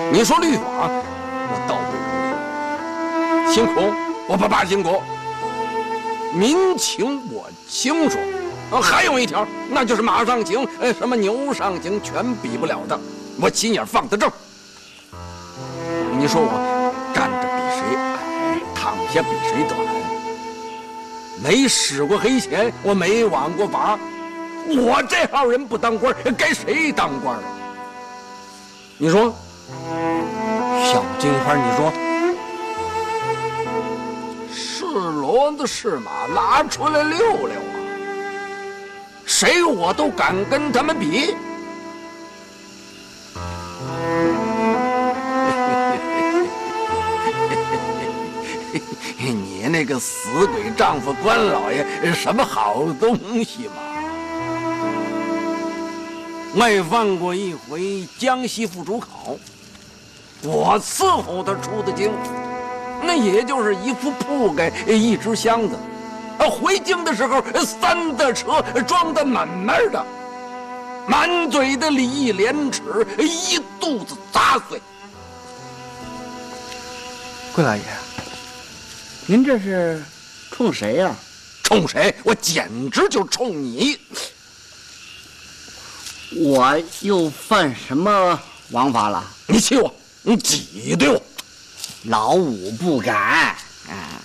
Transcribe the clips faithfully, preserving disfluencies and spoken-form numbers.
你说律法，我倒不如辛苦，我不怕辛苦。民情我清楚，啊，还有一条，那就是马上行，呃，什么牛上行，全比不了的。我心眼放得正。你说我站着比谁矮，躺下比谁短，没使过黑钱，我没枉过法，我这号人不当官，该谁当官啊？你说，小金花，你说，是骡子是马，拉出来溜溜啊，谁我都敢跟他们比。你那个死鬼丈夫关老爷什么好东西嘛？我犯过一回江西副主考，我伺候他出的京，那也就是一副铺盖一只箱子，回京的时候三大车装得满满的，满嘴的礼义廉耻一肚子杂碎。 桂老爷，您这是冲谁呀？ 冲谁？我简直就冲你！ 我又犯什么王法了？ 你气我，你挤兑我， 老五不敢。啊，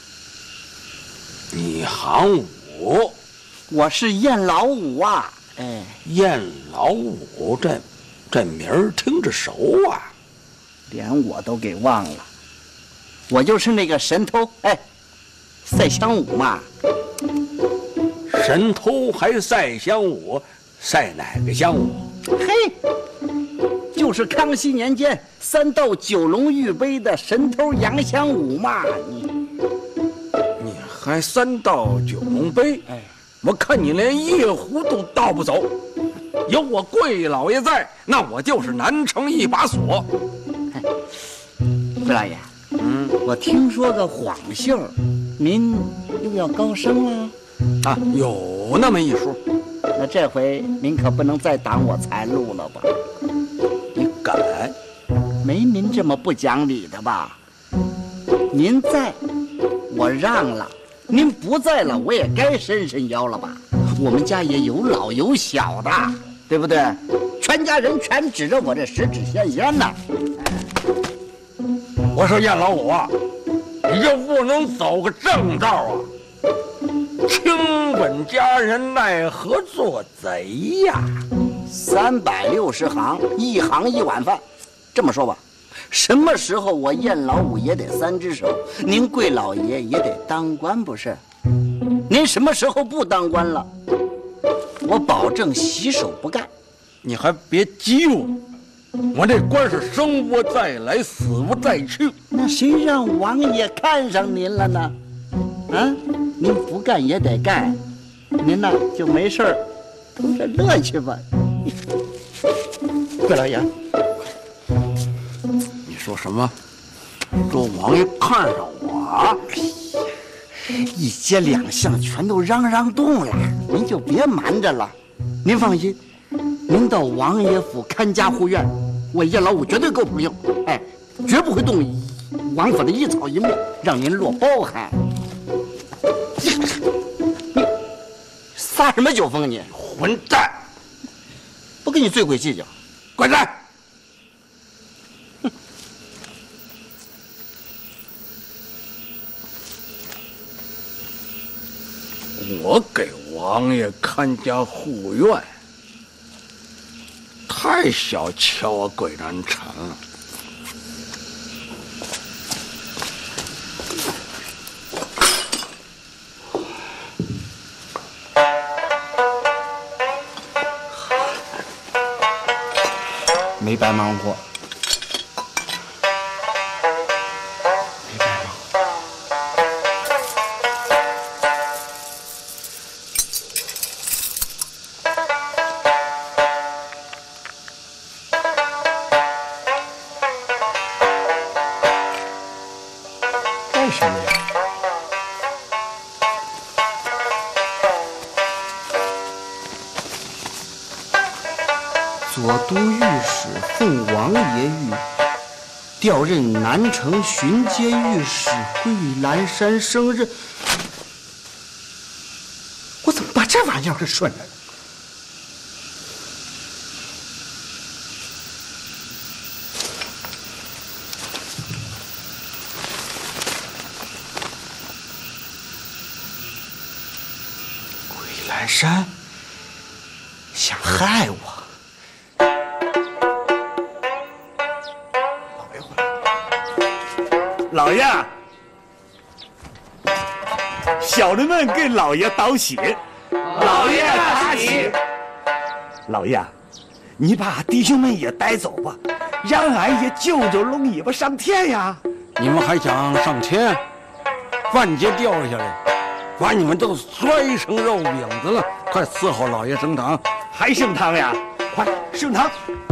你行五， 我是燕老五啊。哎， 燕老五，这这名儿听着熟啊， 连我都给忘了。我就是那个神偷，哎，赛香舞嘛。 神偷还赛香舞，赛哪个香舞？ 嘿，就是康熙年间三斗九龙玉杯的神偷杨香舞嘛。你你还三倒九龙杯？哎，我看你连夜壶都倒不走。有我桂老爷在，那我就是南城一把锁。 桂老爷。嗯，我听说个晃信儿，您又要高升了啊？有那么一说。 那这回您可不能再挡我财路了吧？ 你敢？ 没您这么不讲理的吧？您在，我让了；您不在了，我也该伸伸腰了吧？我们家也有老有小的，对不对？全家人全指着我这十指纤纤呢。 我说燕老五啊，你就不能走个正道啊？清本佳人奈何做贼呀？ 三百六十行，一行一碗饭。这么说吧，什么时候我燕老五也得三只手，您桂老爷也得当官不是？您什么时候不当官了，我保证洗手不干。 你还别激我。我这官是生无再来，死无再去。 那谁让王爷看上您了呢？啊，您不干也得干，您呢就没事儿，图着乐去吧。桂老爷， 你说什么？说王爷看上我？ 哎呀，一街两巷全都嚷嚷动了，您就别瞒着了。您放心，您到王爷府看家护院。我燕老五绝对够朋友，哎，绝不会动王府的一草一木，让您落包涵。你撒什么酒疯你？ 混蛋！ 不跟你醉鬼计较， 滚蛋！哼！我给王爷看家护院。太小瞧我桂南城了。 没白忙活。左都御史奉王爷谕， 调任南城巡街御史，回蓝山升任。我怎么把这玩意儿给顺了？鬼蓝山想害我。 老爷，小人们给老爷道喜。 老爷大喜。 老爷，你把弟兄们也带走吧，让俺也救救龙尾巴上天呀！ 你们还想上天？万劫掉下来，把你们都摔成肉饼子了！快伺候老爷升堂。 还升堂呀？快升堂！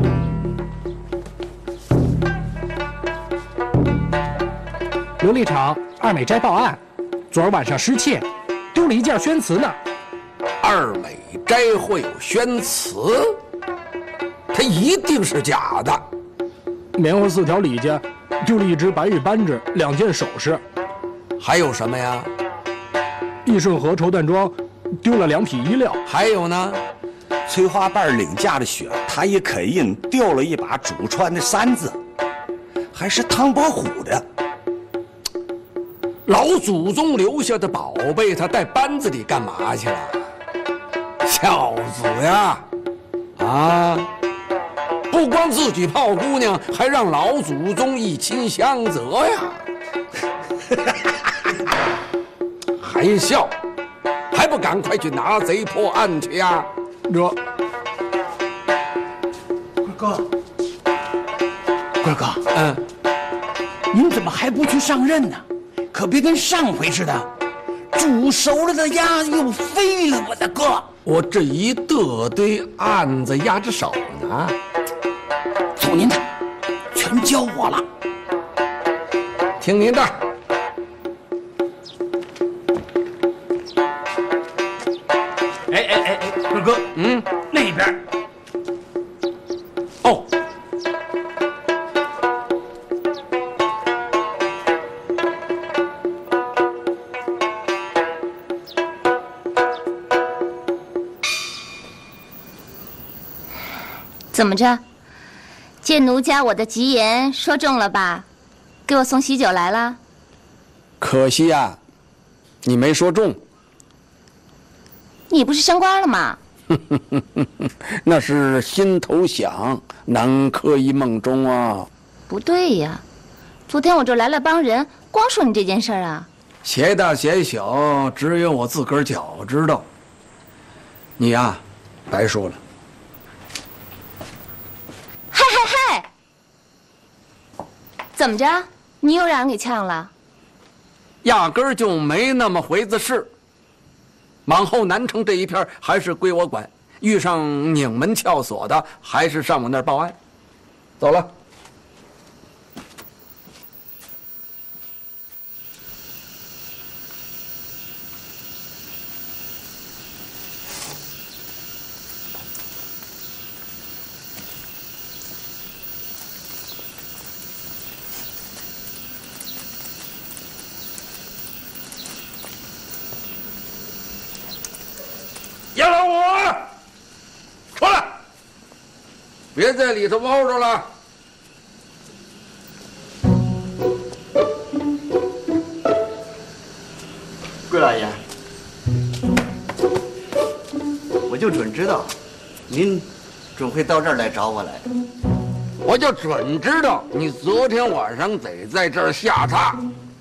琉璃厂二美斋报案，昨儿晚上失窃，丢了一件宣词呢。 二美斋会有宣词？它一定是假的。 棉花四条里家丢了一只白玉扳指，两件首饰， 还有什么呀？ 益顺河绸缎庄丢了两匹衣料， 还有呢？ 翠花瓣领家的血，他一刻印掉了一把祖传的扇子，还是唐伯虎的。 老祖宗留下的宝贝，他带班子里干嘛去了？孝子呀！啊，不光自己泡姑娘，还让老祖宗一亲相泽呀！还笑，还不赶快去拿贼破案去呀？ 这贵哥，贵哥， 嗯， 您怎么还不去上任呢？ 可别跟上回似的，煮熟了的鸭又飞了，我的哥！ 我这一大堆案子压着手呢。 走您的，全交我了。 听您的。 哎哎哎哎，二哥， 嗯， 那边。 哦。 怎么着？见奴家我的吉言说中了吧？给我送喜酒来了。 可惜呀，你没说中。 你不是升官了吗？ 那是心头想，南柯一梦中啊。 不对呀，昨天我这来了帮人，光说你这件事儿啊。 鞋大鞋小，只有我自个儿脚知道。你呀，白说了。 嗨嗨嗨！怎么着？你又让人给呛了？ 压根儿就没那么回子事。往后南城这一片还是归我管，遇上拧门撬锁的，还是上我那儿报案。走了。杨老五，出来！别在里头猫着了。 桂老爷，我就准知道，您准会到这儿来找我来的。 我就准知道你昨天晚上得在这儿下榻。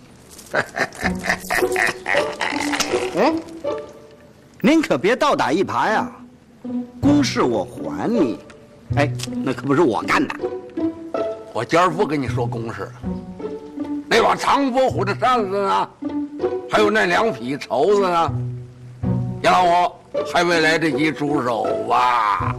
哎，您可别倒打一耙呀！公事我还你。哎，那可不是我干的。 我今儿不跟你说公事了。那把唐伯虎的扇子呢？还有那两匹绸子呢？杨老五还没来得及出手吧？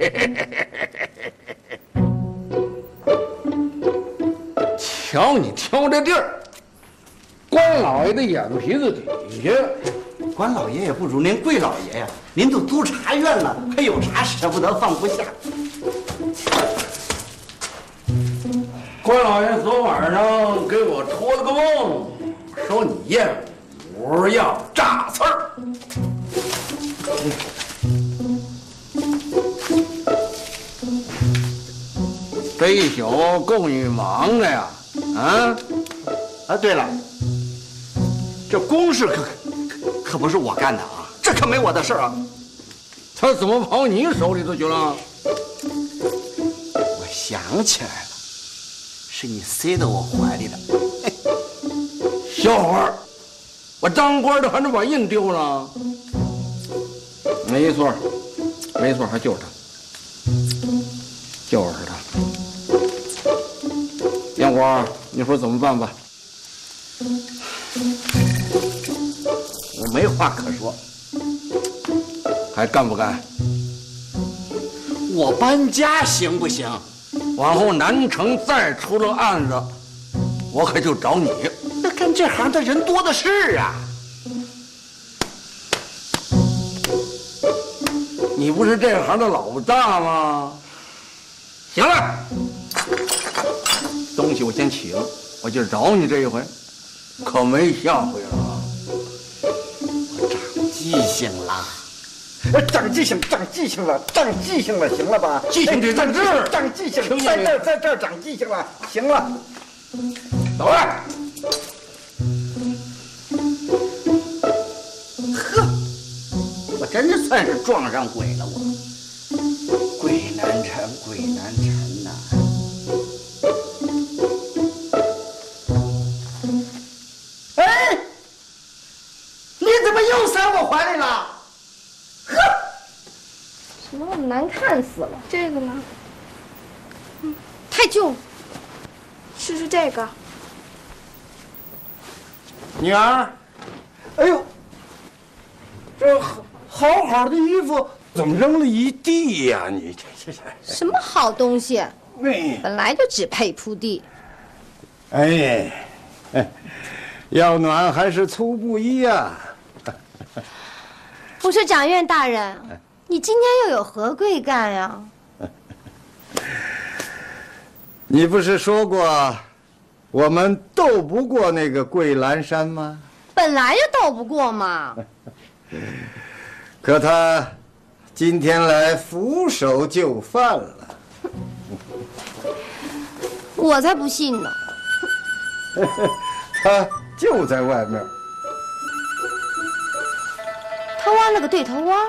瞧你挑这地儿，关老爷的眼皮子底下。 关老爷也不如您贵老爷呀，您都督察院了，还有啥舍不得放不下？ 关关老爷昨晚上给我托了个梦，说你燕五要炸刺儿。这一宿够你忙的呀！啊啊，对了，这公事可可可不是我干的啊，这可没我的事啊。 他怎么跑你手里头去了？ 我想起来了，是你塞到我怀里的。 小伙儿，我当官的还能把印丢了？没错，没错，还就是他，就是他。燕花，你说怎么办吧？ 我没话可说。 还干不干？ 我搬家行不行？ 往后南城再出了案子，我可就找你。 那干这行的人多的是啊。 你不是这行的老大吗？行了，东西我先起了，我就找你这一回，可没下回了啊！ 我长记性了。长记性，长记性了，长记性了，行了吧？ 记性得在这儿， 长记性，在这儿，在这儿长记性了，行了。 走来。 呵，我真是算是撞上鬼了，我。鬼难缠，鬼难缠呐！哎，你怎么又塞我怀里了？呵， 什么难看死了！这个呢？嗯，太旧了。试试这个。 女儿，哎呦，这好好好的衣服怎么扔了一地呀？你这这这什么好东西？ 哎本来就只配铺地。 哎，要暖还是粗布衣呀？ 不是掌院大人，你今天又有何贵干呀？ 你不是说过，我们斗不过那个桂兰山吗？ 本来就斗不过嘛。 可他今天来俯首就范了。 我才不信呢。 他就在外面。 他挖了个对头窝。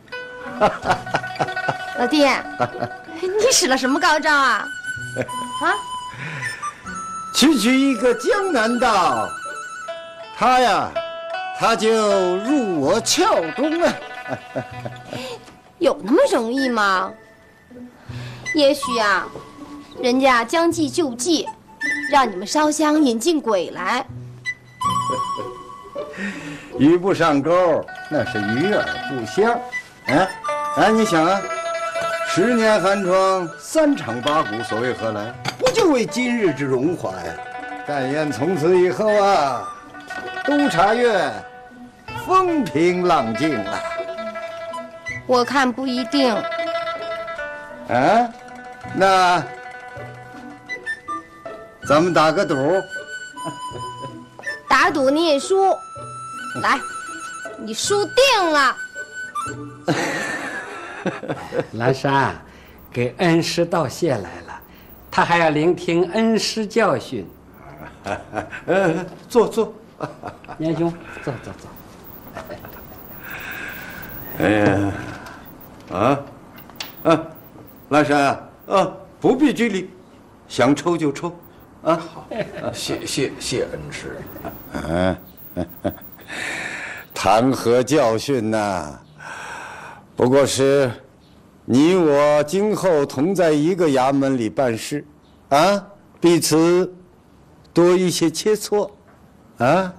老弟，你使了什么高招啊？啊？ 区区一个江南道，他呀，他就入我鞘中了。 有那么容易吗？也许啊，人家将计就计，让你们烧香引进鬼来。 鱼不上钩，那是鱼饵不香。啊啊！你想啊，十年寒窗，三场八股，所谓何来？不就为今日之荣华呀？但愿从此以后啊，督察院风平浪静了。 我看不一定。 啊，那咱们打个赌。 打赌你也输。来，你输定了。 蓝山给恩师道谢来了，他还要聆听恩师教训。 呃，坐坐。 年兄，坐坐坐。 哎呀，啊，啊，蓝山啊，啊，不必拘礼，想抽就抽，啊。 好，谢谢谢恩师。 嗯，谈何教训呐？不过是你我今后同在一个衙门里办事，啊，彼此多一些切磋，啊。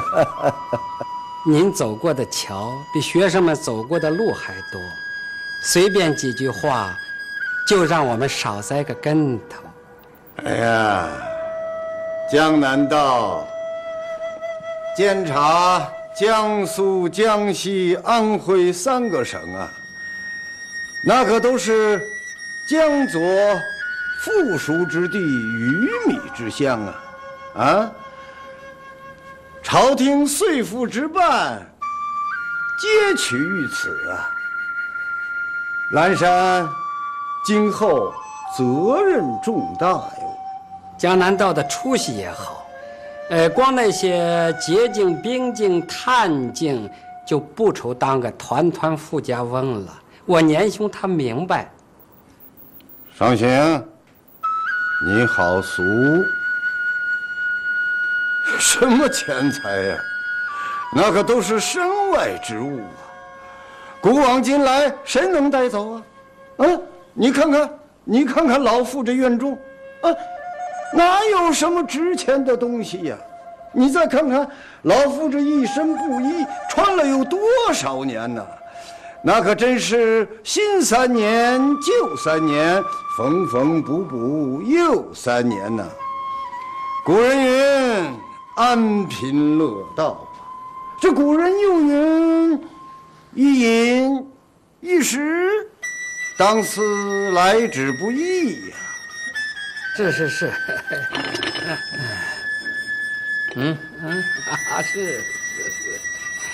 您走过的桥比学生们走过的路还多，随便几句话，就让我们少栽个跟头。 哎呀，江南道监察江苏、江西、安徽三个省啊，那可都是江左富庶之地，鱼米之乡啊！啊，朝廷岁赋之办，皆取于此啊！蓝山今后责任重大哟。 江南道的出息也好，呃，光那些捷径、兵径、探径，就不愁当个团团富家翁了。我年兄他明白。 尚行，你好俗！什么钱财呀、啊？那可都是身外之物啊！古往今来，谁能带走啊？啊，你看看，你看看老夫这院中，啊，哪有什么值钱的东西呀？你再看看老夫这一身布衣，穿了有多少年呢？那可真是新三年旧三年，缝缝补补又三年呐。古人云安贫乐道，这古人又云一饮一食，当思来之不易呀、啊。 是是是，嗯嗯啊是是是，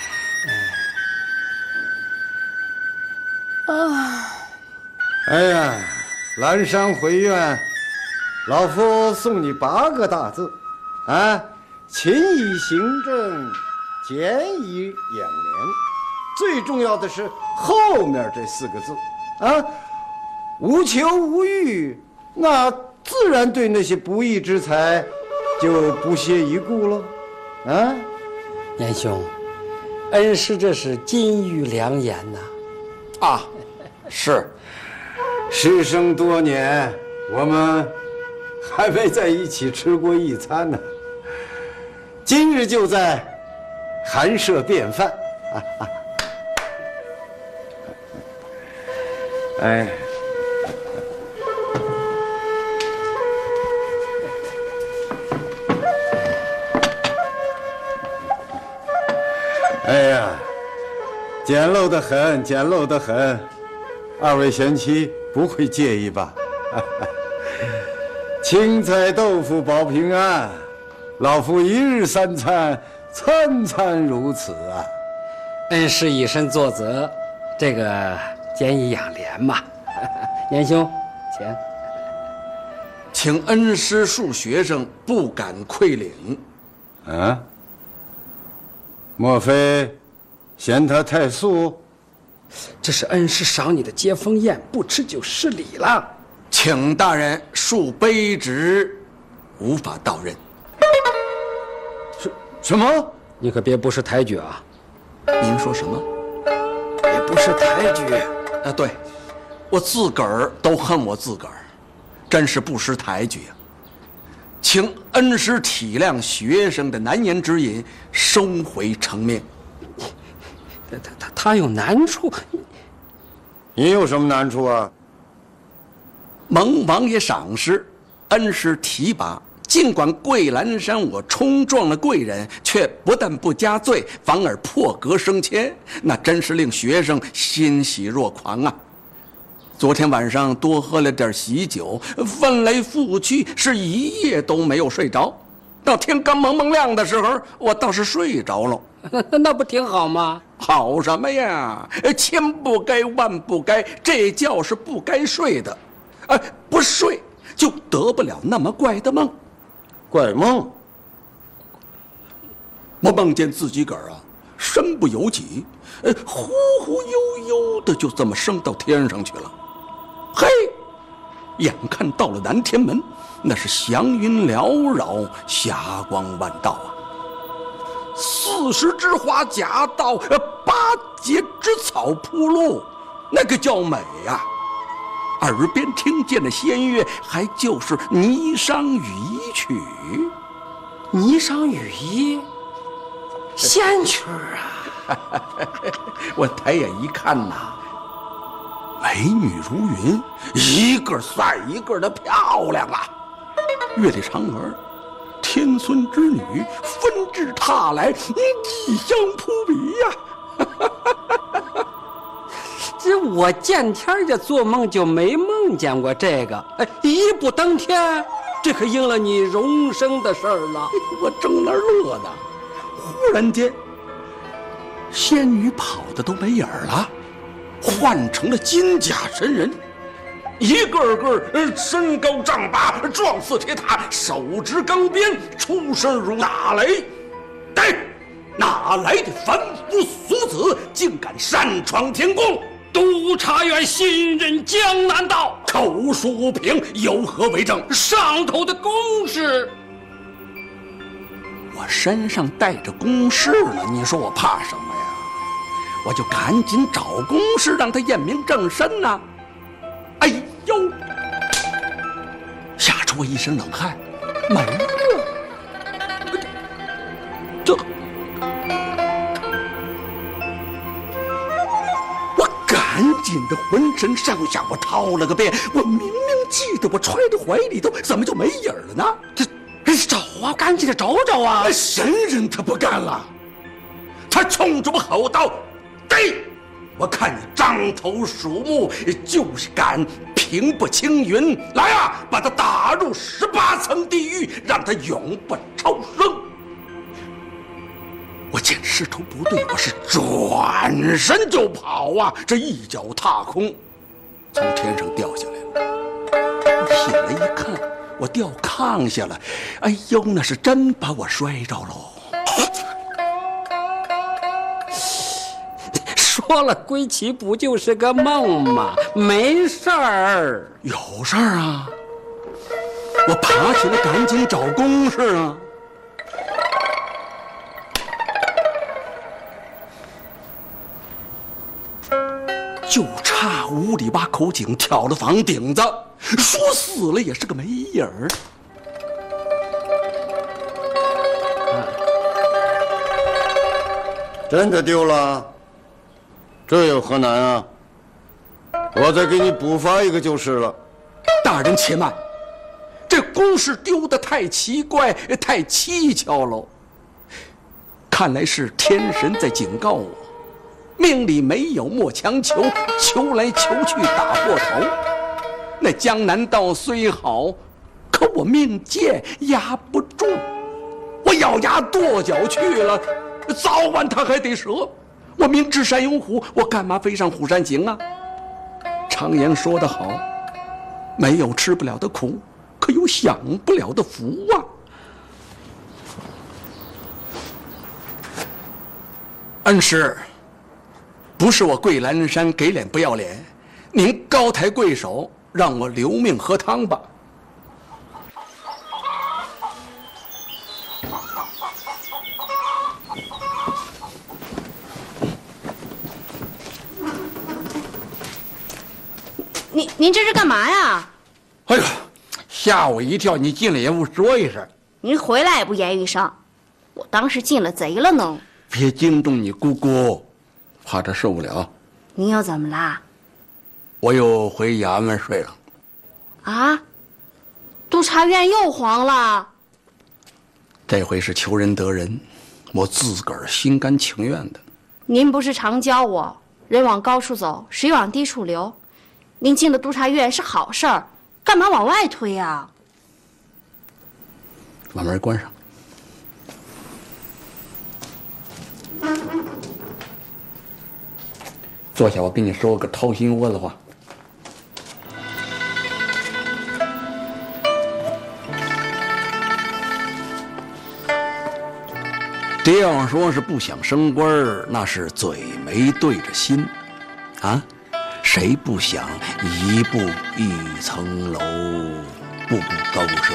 啊，哎呀，蓝山回院，老夫送你八个大字，啊，勤以行政，俭以养廉。最重要的是后面这四个字，啊，无求无欲，那自然对那些不义之财就不屑一顾了，啊。 年兄，恩师这是金玉良言呐、 啊。啊，是，师生多年，我们还没在一起吃过一餐呢。今日就在寒舍便饭。啊啊、哎，哎呀，简陋得很，简陋得很。二位贤妻不会介意吧？青菜豆腐保平安，老夫一日三餐，餐餐如此啊。 恩师以身作则，这个俭以养廉嘛。年兄，请。 请恩师恕学生不敢愧领。 啊？莫非嫌他太素？ 这是恩师赏你的接风宴，不吃就失礼了。 请大人恕卑职无法到任。 什什么？ 你可别不识抬举啊！ 您说什么？ 别不识抬举啊！对，我自个儿都恨我自个儿，真是不识抬举啊！请恩师体谅学生的难言之隐，收回成命。 他他他有难处， 你有什么难处啊？ 蒙王爷赏识，恩师提拔。尽管桂兰山我冲撞了贵人，却不但不加罪，反而破格升迁，那真是令学生欣喜若狂啊！昨天晚上多喝了点喜酒，翻来覆去是一夜都没有睡着。到天刚蒙蒙亮的时候，我倒是睡着了。 那不挺好吗？ 好什么呀？千不该万不该，这觉是不该睡的。哎，不睡就得不了那么怪的梦。 怪梦？ 我梦见自己个儿啊，身不由己，呃，忽忽悠悠的就这么升到天上去了。嘿，眼看到了南天门，那是祥云缭绕，霞光万道啊。四十枝花夹道，呃，八节之草铺路，那个叫美呀、啊！耳边听见的仙乐，还就是霓裳羽衣曲。 霓裳羽衣，仙曲啊！ 我抬眼一看呐，美女如云，一个赛一个的漂亮啊！月里嫦娥，天孙之女，纷至沓来，异香扑鼻呀、啊！ 这我见天儿这做梦就没梦听见过这个。哎，一步登天，这可应了你荣升的事儿了。 我正那儿乐呢，忽然间，仙女跑的都没影儿了，换成了金甲神人，一个个身高丈八，壮似铁塔，手执钢鞭，出身如打雷。哎，哪来的凡夫俗子，竟敢擅闯天宫？ 督察院新任江南道， 口述无凭，有何为证？ 上头的公事。 我身上带着公事呢，你说我怕什么呀？我就赶紧找公事，让他验明正身呐。哎呦，吓出我一身冷汗，没了。这，我赶紧的浑身上下我掏了个遍，我明明记得我揣在怀里头，怎么就没影了呢？这。 找啊，赶紧的找找啊！ 神人他不干了，他冲着我吼道：“对，我看你獐头鼠目，就是敢平步青云！来啊，把他打入十八层地狱，让他永不超生！”我见势头不对，我是转身就跑啊！这一脚踏空，从天上掉下来了。我醒来一看。我掉炕下了，哎呦，那是真把我摔着喽！ 说了归期不就是个梦吗？没事儿。 有事儿啊！我爬起来赶紧找公事啊！就差屋里挖口井挑了房顶子。说死了也是个没影儿。 真的丢了？这有何难啊？我再给你补发一个就是了。 大人且慢，这公事丢得太奇怪，太蹊跷喽。看来是天神在警告我，命里没有莫强求，求来求去打破头。那江南道虽好，可我命贱压不住，我咬牙跺脚去了，早晚他还得折。我明知山有虎，我干嘛飞上虎山行啊？常言说得好，没有吃不了的苦，可有享不了的福啊！恩师，不是我桂兰山给脸不要脸，您高抬贵手，让我留命喝汤吧。 您您这是干嘛呀？ 哎呦，吓我一跳！你进来也不说一声。 您回来也不言一声，我当时进了贼了呢。 别惊动你姑姑，怕她受不了。 您又怎么啦？ 我又回衙门睡了。 啊？督察院又黄了？ 这回是求人得人，我自个儿心甘情愿的。 您不是常教我，人往高处走，水往低处流。您进了督察院是好事儿，干嘛往外推呀？ 把门关上。坐下，我跟你说个掏心窝子话。这样说是不想升官儿，那是嘴没对着心，啊，谁不想一步一层楼，步步高升？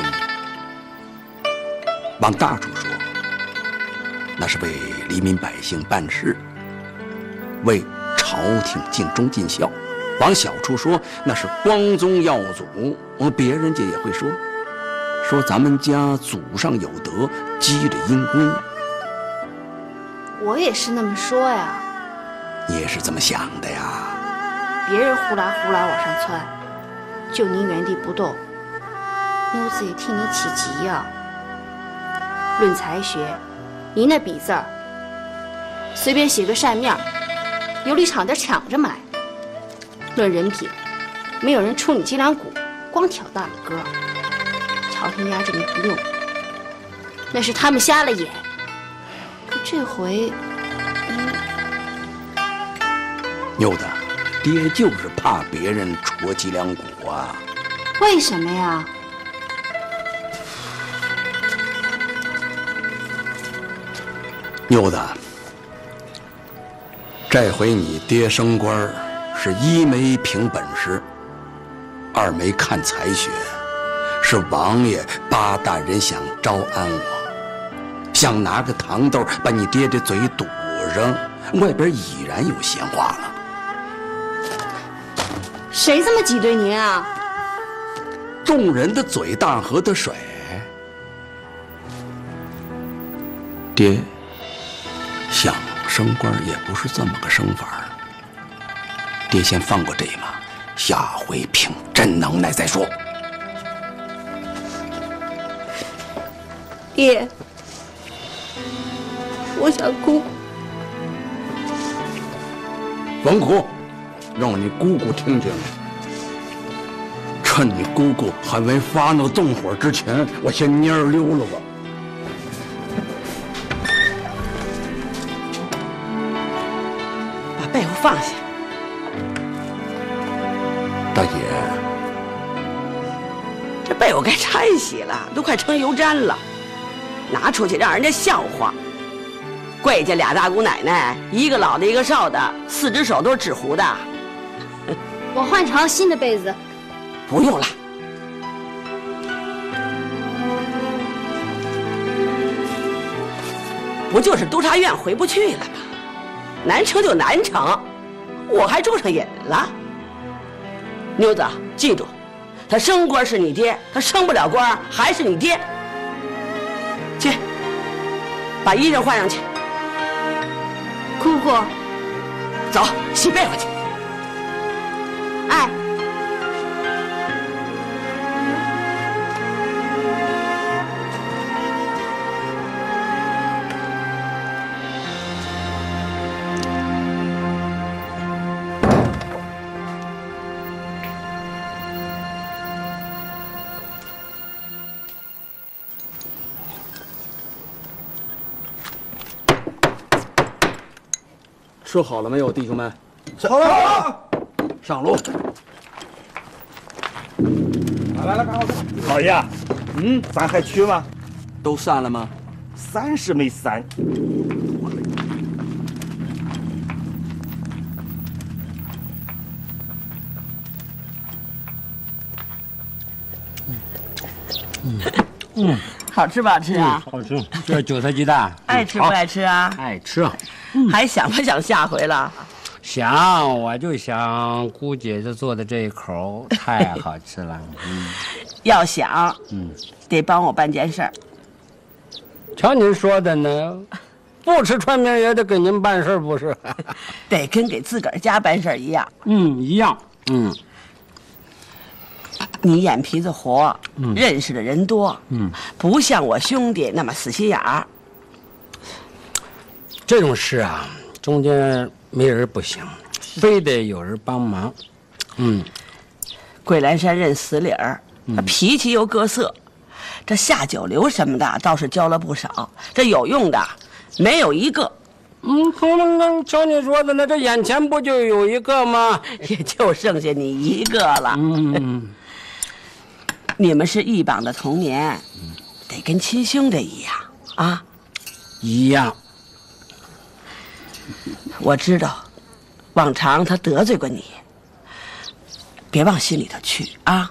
往大处说，那是为黎民百姓办事，为朝廷尽忠尽孝；往小处说，那是光宗耀祖。我别人家也会说，说咱们家祖上有德，积了阴功。 我也是那么说呀。 你也是这么想的呀？ 别人呼啦呼啦往上窜，就您原地不动，妞子也替你起急呀。论才学，您那笔字儿，随便写个扇面，有理厂家抢着买。论人品， 没有人出你脊梁骨，光挑大了个儿。朝廷压着你不用，那是他们瞎了眼。可这回，嗯， 牛的，爹就是怕别人戳脊梁骨啊。 为什么呀？ 牛的，这回你爹升官是一没凭本事，二没看才学，是王爷八大人想招安我，想拿个糖豆把你爹的嘴堵上，外边已然有闲话了。 谁这么挤兑您啊？ 众人的嘴，大河的水。爹想升官也不是这么个升法儿。爹先放过这一马，下回凭真能耐再说。 爹，我想哭。 甭哭，让你姑姑听听。趁你姑姑还没发怒动火之前，我先蔫儿溜了吧。 把被窝放下。 大姐， 这被窝该拆洗了，都快成油毡了，拿出去让人家笑话。贵家俩大姑奶奶，一个老的，一个少的，四只手都是纸糊的。 我换条新的被子。 不用了。不就是督察院回不去了吗？难成就难成，我还住上瘾了。妞子，记住，他升官是你爹，他升不了官还是你爹。去，把衣裳换上去。 姑姑， 走，洗被窝去。 哎。 吃好了没有，弟兄们？ 好了， 上路。 来来来，老爷，嗯，咱还去吗？ 都散了吗？ 散是没散。 嗯嗯，好吃不好吃啊？ 好吃。这是韭菜鸡蛋， 爱吃不爱吃啊？ 爱吃。 还想不想下回了？ 想，我就想姑姐姐做的这一口太好吃了。嗯， 要想，嗯，得帮我办件事儿。 瞧您说的呢，不吃川明也得给您办事，不是？ 得跟给自个儿家办事儿一样。 嗯，一样。嗯， 你眼皮子活，嗯、认识的人多，嗯，不像我兄弟那么死心眼儿。 这种事啊，中间没人不行，非得有人帮忙。嗯， 桂兰山认死理儿，他脾气又各色，这下九流什么的倒是教了不少，这有用的没有一个。 嗯，可能瞧你说的呢，这眼前不就有一个吗？ 也就剩下你一个了。嗯，你们是一帮的同年，得跟亲兄弟一样啊， 一样。 我知道，往常他得罪过你，别往心里头去啊。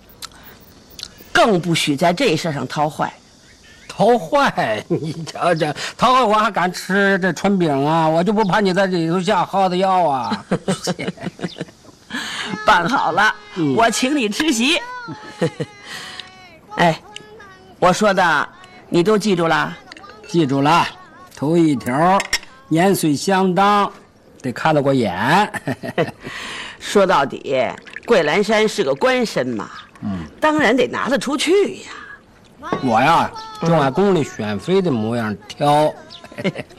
更不许在这事上掏坏。 掏坏？你瞧瞧，掏坏我还敢吃这春饼啊？我就不怕你在里头下耗子药啊！ 办好了，嗯、我请你吃席。哎，我说的你都记住了？ 记住了。头一条。年岁相当，得看得过眼。 说到底，桂兰山是个官身嘛，嗯，当然得拿得出去呀。 我呀，就按宫里选妃的模样挑。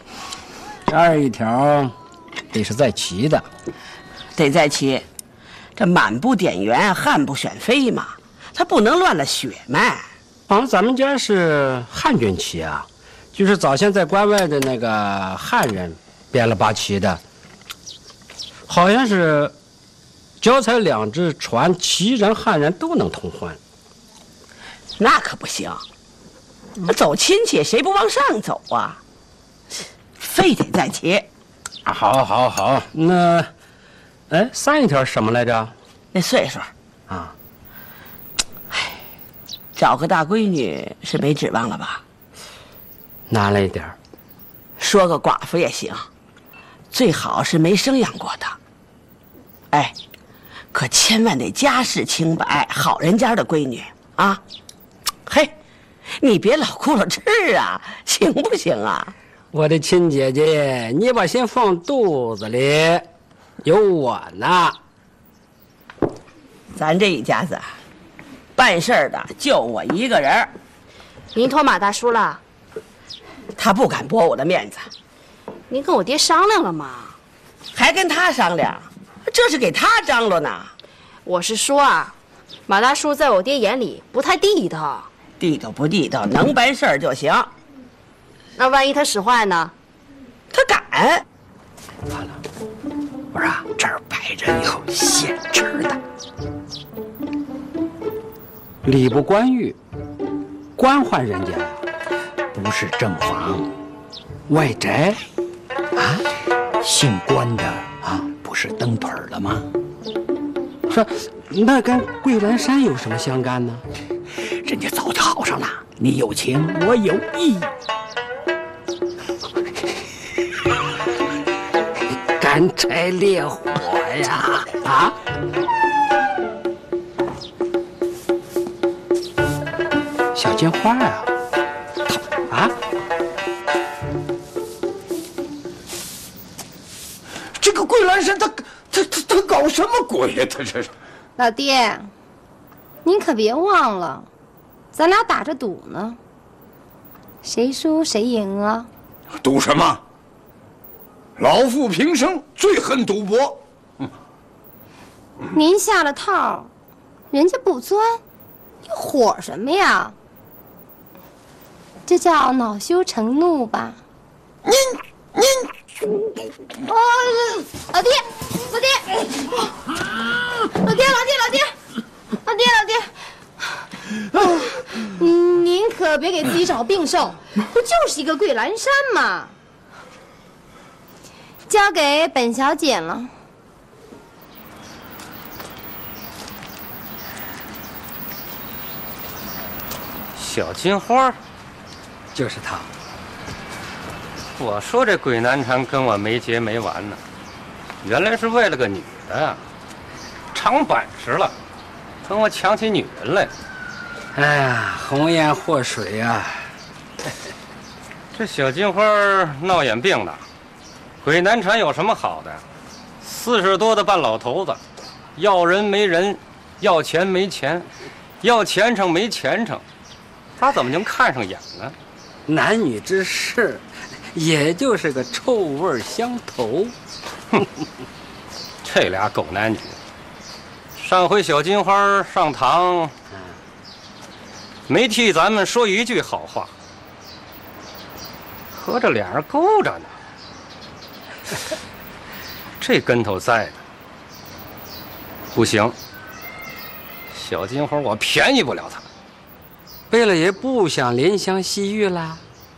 这二一条，得是在齐的， 得在齐。 这满不点圆，汉不选妃嘛，他不能乱了血脉。 好像咱们家是汉军旗啊，就是早先在关外的那个汉人编了八旗的，好像是脚踩两只船，旗人汉人都能通婚。 那可不行，那走亲戚谁不往上走啊？非得在旗。 好，好，好，那，哎，三一条什么来着？ 那岁数啊， 哎，找个大闺女是没指望了吧？ 难了一点儿， 说个寡妇也行，最好是没生养过的。哎，可千万得家世清白，好人家的闺女啊！嘿，你别老顾了吃啊，行不行啊？ 我的亲姐姐，你把心放肚子里，有我呢。 咱这一家子，办事儿的就我一个人儿。 您托马大叔了？ 他不敢驳我的面子。 您跟我爹商量了吗？ 还跟他商量？这是给他张罗呢。 我是说啊，马大叔在我爹眼里不太地道。 地道不地道，能办事儿就行。 那万一他使坏呢？ 他敢。 完了，我说啊，这儿摆着有现成的。礼部官狱，官宦人家呀，不是正房，外宅，啊，姓关的啊，不是蹬腿了吗？说，那跟桂兰山有什么相干呢？人家早就好上了，你有情，我有意。干柴烈火呀！啊！小金花啊！啊！ 这个桂兰山，他他他他搞什么鬼呀？他这是。 老爹，您可别忘了，咱俩打着赌呢，谁输谁赢啊？ 赌什么？老妇平生最恨赌博。嗯， 您下了套，人家不钻，你火什么呀？这叫恼羞成怒吧？ 您您， 哦，老爹，老爹，老爹，老爹，老爹，老爹，老爹。哦，您可别给自己找病受，不就是一个桂兰山吗？交给本小姐了。 小金花， 就是她。 我说这鬼难缠跟我没结没完呢，原来是为了个女的呀，长本事了，跟我抢起女人来。 哎呀，红颜祸水呀！ 这小金花闹眼病呢。鬼难缠有什么好的呀？四十多的半老头子，要人没人，要钱没钱，要前程没前程，他怎么就看上眼了？ 男女之事，也就是个臭味相投。 这俩狗男女，上回小金花上堂，没替咱们说一句好话，合着俩人勾着呢。这跟头在的，不行，小金花我便宜不了他。 贝勒爷不想怜香惜玉啦，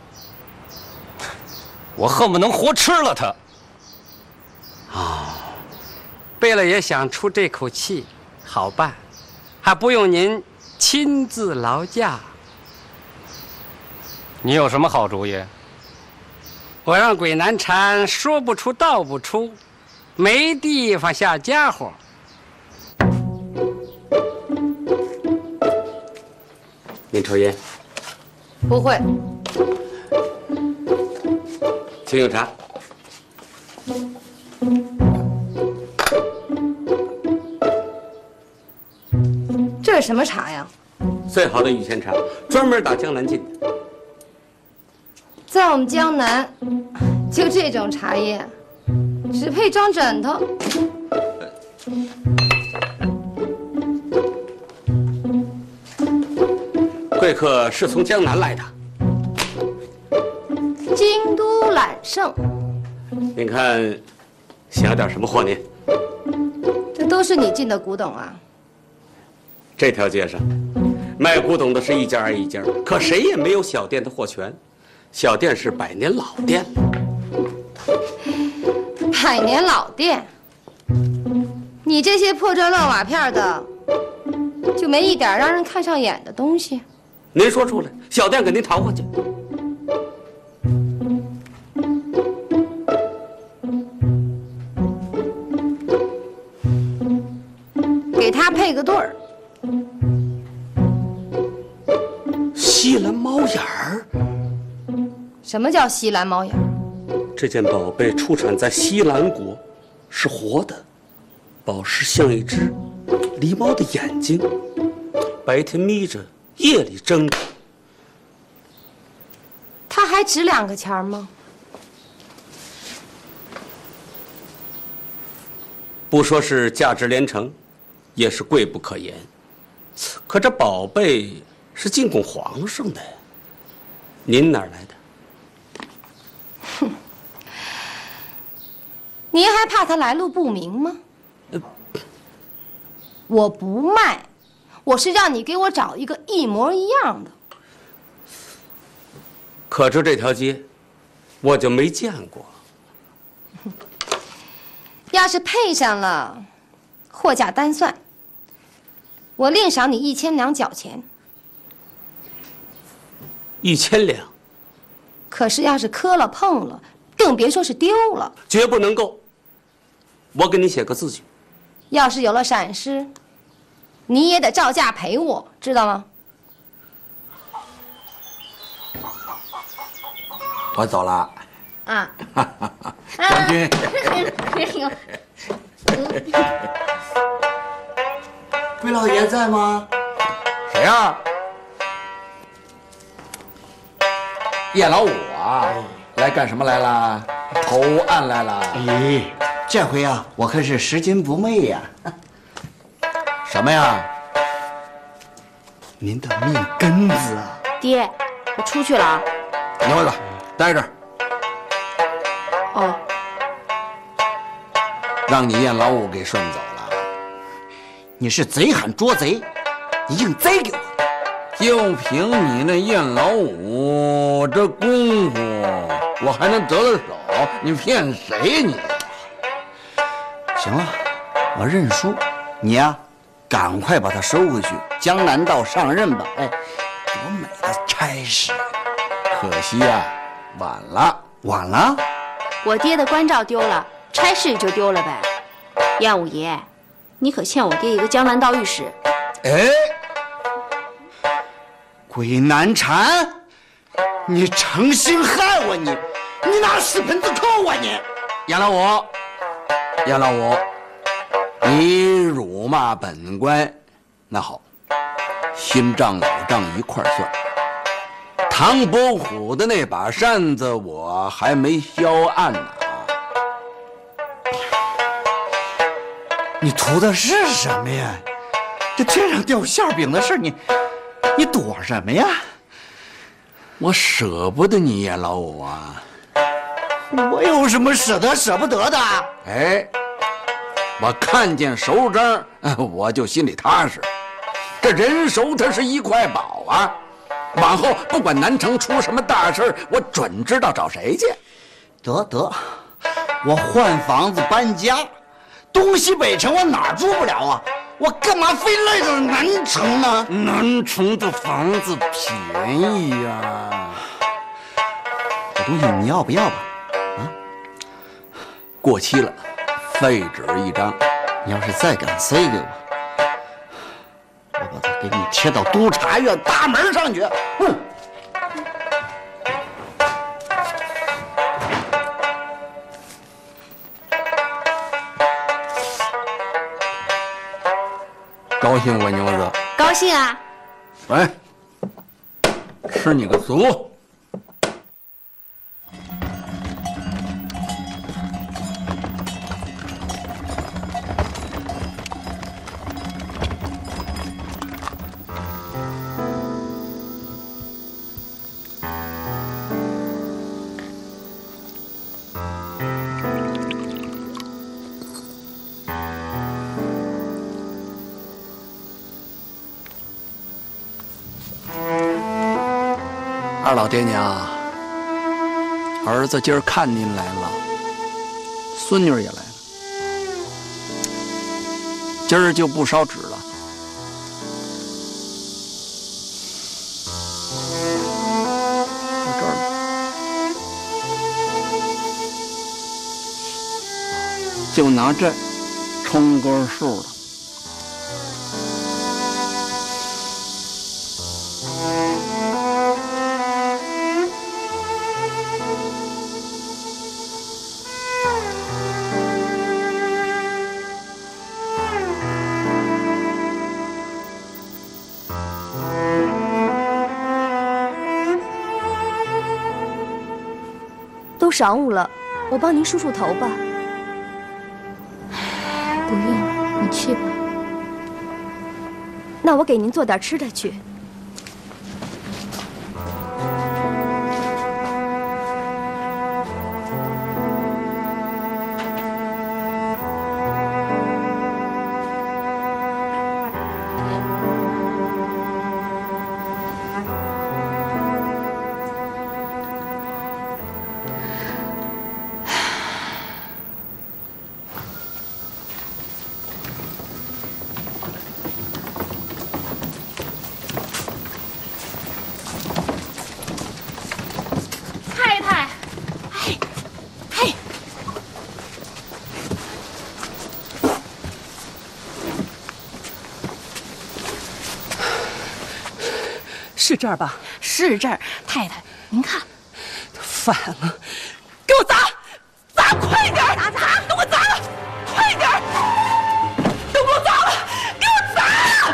我恨不能活吃了他。 哦，贝勒爷想出这口气，好办，还不用您亲自劳驾。 你有什么好主意？ 我让鬼难缠说不出道不出，没地方下家伙。您抽烟？ 不会。 请用茶。 这是什么茶呀？ 最好的御前茶，专门打江南进的。 在我们江南，就这种茶叶，只配装枕头。 贵客是从江南来的。 京都揽胜， 您看，想要点什么货呢？ 这都是你进的古董啊！ 这条街上，卖古董的是一家挨一家，可谁也没有小店的货权。小店是百年老店了。 百年老店，你这些破砖烂瓦片的，就没一点让人看上眼的东西？ 您说出来，小店给您淘过去。 给他配个对儿。 西蓝猫眼儿。 什么叫西蓝猫眼儿？ 这件宝贝出产在西兰国，是活的，宝石像一只狸猫的眼睛，白天眯着，夜里睁着。 它还值两个钱吗？ 不说是价值连城，也是贵不可言。可这宝贝是进贡皇上的，您哪儿来的？ 哼，您还怕他来路不明吗？呃、我不卖，我是让你给我找一个一模一样的。 可是这条街，我就没见过。 要是配上了，货价单算，我另赏你一千两脚钱。 一千两。 可是要是磕了碰了，更别说是丢了。 绝不能够。我给你写个字据。 要是有了闪失，你也得照价赔我，知道吗？ 我走了。 啊。 将军。 贵老爷在吗？ 谁呀？叶老五啊，来干什么来了？投案来了？ 哎，这回啊，我可是拾金不昧呀。 什么呀？ 您的命根子啊！ 爹，我出去了啊。 牛子，待着。 哦。 让你燕老五给顺走了。 你是贼喊捉贼，你硬栽给我。 就凭你那燕老五这功夫，我还能得了手？你骗谁你？ 行了，我认输。你呀、啊，赶快把他收回去，江南道上任吧。哎，多美的差事！ 可惜呀、啊，晚了， 晚了。 我爹的关照丢了，差事就丢了呗。燕五爷，你可欠我爹一个江南道御史。 哎。 鬼难缠，你诚心害我，你你拿屎盆子扣我你！ 杨老五，杨老五，你辱骂本官，那好，新账老账一块算。唐伯虎的那把扇子我还没销案呢。 你图的是什么呀？这天上掉馅饼的事，你。你躲什么呀？ 我舍不得你呀，老五啊！ 我有什么舍得舍不得的？ 哎，我看见熟章，我就心里踏实。这人熟，它是一块宝啊！往后不管南城出什么大事，我准知道找谁去。 得得，我换房子搬家，东西北城我哪儿住不了啊？我干嘛非赖到南城呢？ 南城的房子便宜呀、啊， 这东西你要不要吧？啊， 过期了，废纸一张。 你要是再敢塞给我，我把它给你贴到督察院大门上去。哼！ 高兴不牛子？ 高兴啊！ 来，吃你个足！ 二老爹娘，儿子今儿看您来了，孙女儿也来了，今儿就不烧纸了。到这儿了，就拿这冲根数了。 都晌午了，我帮您梳梳头吧。 不用了，你去吧。 那我给您做点吃的去。 是这儿吧？ 是这儿，太太，您看， 反了，给我砸，砸快点儿！砸砸，给我砸了，快点儿！都给我砸了，给我砸！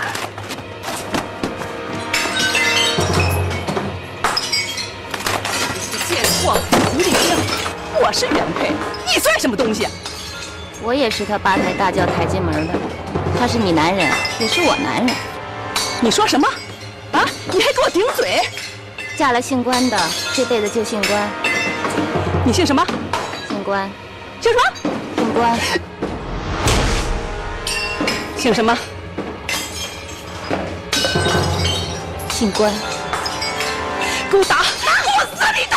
贱货，狐狸精！我是原配，你算什么东西？ 我也是他八抬大轿抬进门的，他是你男人，也是我男人。 你说什么？啊！你还给我顶嘴！ 嫁了姓关的，这辈子就姓关。 你姓什么？ 姓关。 姓什么？ 姓关。 姓什么？ 姓关。 给我打！打我死你的！